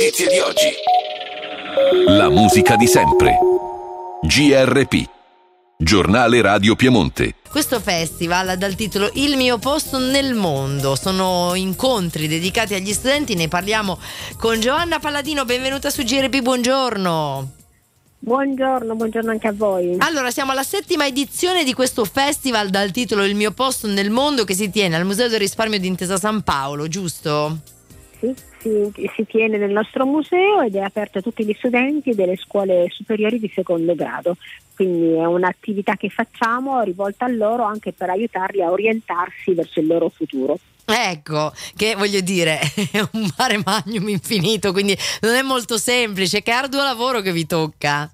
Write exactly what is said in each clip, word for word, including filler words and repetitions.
notizie di oggi. La musica di sempre. G R P, Giornale Radio Piemonte. Questo festival dal titolo Il mio posto nel mondo, sono incontri dedicati agli studenti, ne parliamo con Giovanna Palladino, benvenuta su G R P, buongiorno. Buongiorno, buongiorno anche a voi. Allora, siamo alla settima edizione di questo festival dal titolo Il mio posto nel mondo, che si tiene al Museo del Risparmio di Intesa San Paolo, giusto? Sì, si, si tiene nel nostro museo ed è aperto a tutti gli studenti delle scuole superiori di secondo grado, quindi è un'attività che facciamo rivolta a loro anche per aiutarli a orientarsi verso il loro futuro. Ecco, che voglio dire, è un mare magnum infinito, quindi non è molto semplice, che arduo lavoro che vi tocca.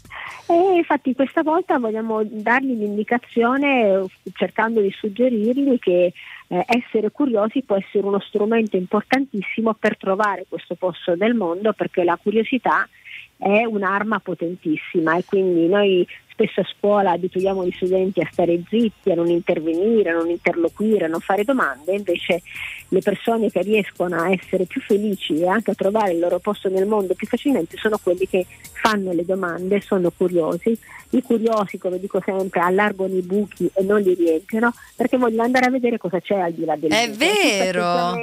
E infatti questa volta vogliamo dargli l'indicazione, cercando di suggerirgli che eh, essere curiosi può essere uno strumento importantissimo per trovare questo posto nel mondo, perché la curiosità è un'arma potentissima e quindi noi spesso a scuola abituiamo gli studenti a stare zitti, a non intervenire, a non interloquire, a non fare domande, invece le persone che riescono a essere più felici e anche a trovare il loro posto nel mondo più facilmente sono quelli che fanno le domande, sono curiosi. I curiosi, come dico sempre, allargano i buchi e non li riempiono, perché vogliono andare a vedere cosa c'è al di là del È buco. vero!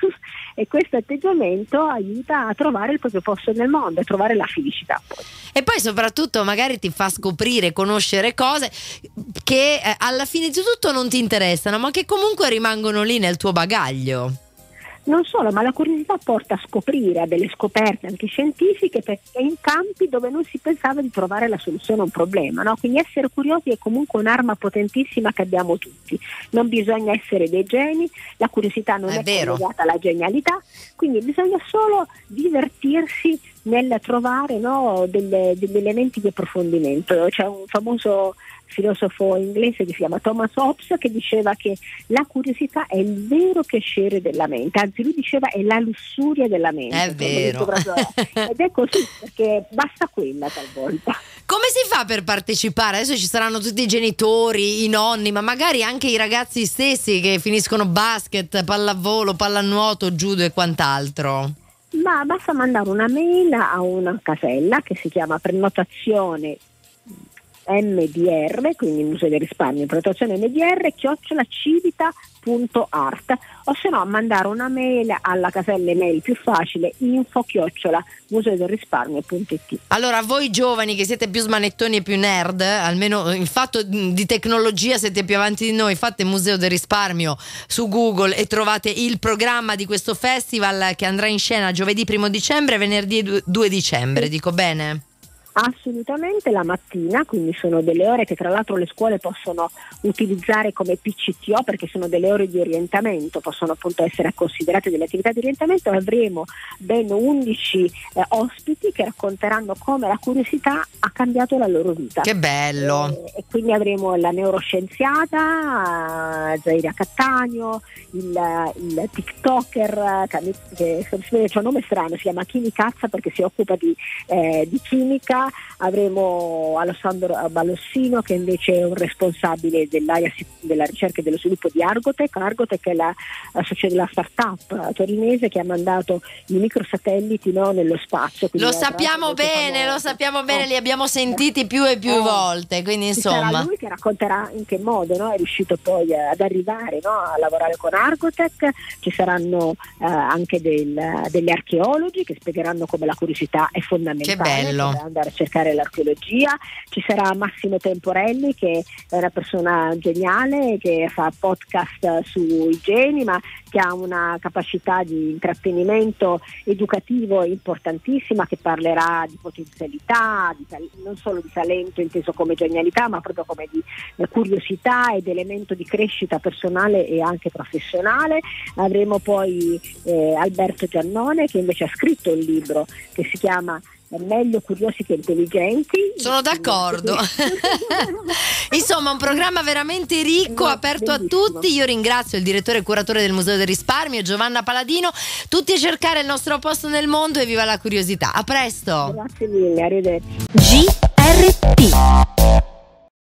E questo atteggiamento aiuta a trovare il proprio posto nel mondo, a trovare la felicità poi. E poi soprattutto magari ti fa scoprire, conoscere cose che eh, alla fine di tutto non ti interessano, ma che comunque rimangono lì nel tuo bagaglio. Non solo, ma la curiosità porta a scoprire, a delle scoperte anche scientifiche, perché in campi dove non si pensava di trovare la soluzione a un problema, no? Quindi essere curiosi è comunque un'arma potentissima che abbiamo tutti. Non bisogna essere dei geni, la curiosità non è, è collegata alla genialità, quindi bisogna solo divertirsi nel trovare, no, delle, degli elementi di approfondimento. C'è un famoso filosofo inglese che si chiama Thomas Hobbes che diceva che la curiosità è il vero piacere della mente, anzi lui diceva è la lussuria della mente. È vero. Ed è così, perché basta quella talvolta. Come si fa per partecipare? Adesso ci saranno tutti i genitori, i nonni, ma magari anche i ragazzi stessi che finiscono basket, pallavolo, pallanuoto, judo e quant'altro. Ma basta mandare una mail a una casella che si chiama prenotazione M D R, quindi Museo del Risparmio, prenotazione M D R, chiocciola civita punto art, o se no mandare una mail alla casella email più facile, info chiocciola museo del risparmio punto it. Allora, voi giovani che siete più smanettoni e più nerd, almeno in fatto di tecnologia siete più avanti di noi, fate Museo del Risparmio su Google e trovate il programma di questo festival che andrà in scena giovedì primo dicembre e venerdì due dicembre, sì. Dico bene? Assolutamente, la mattina, quindi sono delle ore che tra l'altro le scuole possono utilizzare come P C T O, perché sono delle ore di orientamento, possono appunto essere considerate delle attività di orientamento. Avremo ben undici eh, ospiti che racconteranno come la curiosità ha cambiato la loro vita. Che bello! E, e quindi avremo la neuroscienziata uh, Zaira Cattaneo, il, il TikToker che, che c'è un nome strano, si chiama Chini Cazza perché si occupa di, eh, di chimica. Avremo Alessandro Ballossino che invece è un responsabile dell'area della ricerca e dello sviluppo di Argotec. Argotec è la, la, la start-up torinese che ha mandato i microsatelliti, no, nello spazio. Lo sappiamo bene, lo sappiamo bene, li abbiamo sentiti più e più eh, volte, quindi insomma. Sarà lui che racconterà in che modo, no, è riuscito poi ad arrivare, no, a lavorare con Argotec. Ci saranno eh, anche del, degli archeologi che spiegheranno come la curiosità è fondamentale. Che bello. Per andare a cercare l'archeologia. Ci sarà Massimo Temporelli che è una persona geniale che fa podcast sui geni, ma che ha una capacità di intrattenimento educativo importantissima, che parlerà di potenzialità, di tal- non solo di talento inteso come genialità, ma proprio come di eh, curiosità ed elemento di crescita personale e anche professionale. Avremo poi eh, Alberto Giannone che invece ha scritto un libro che si chiama È meglio curiosi che intelligenti. Sono d'accordo. Insomma, un programma veramente ricco, no, aperto bellissimo. A tutti. Io ringrazio il direttore e curatore del Museo del Risparmio, Giovanna Palladino. Tutti a cercare il nostro posto nel mondo e viva la curiosità. A presto. Grazie mille, arrivederci. G R P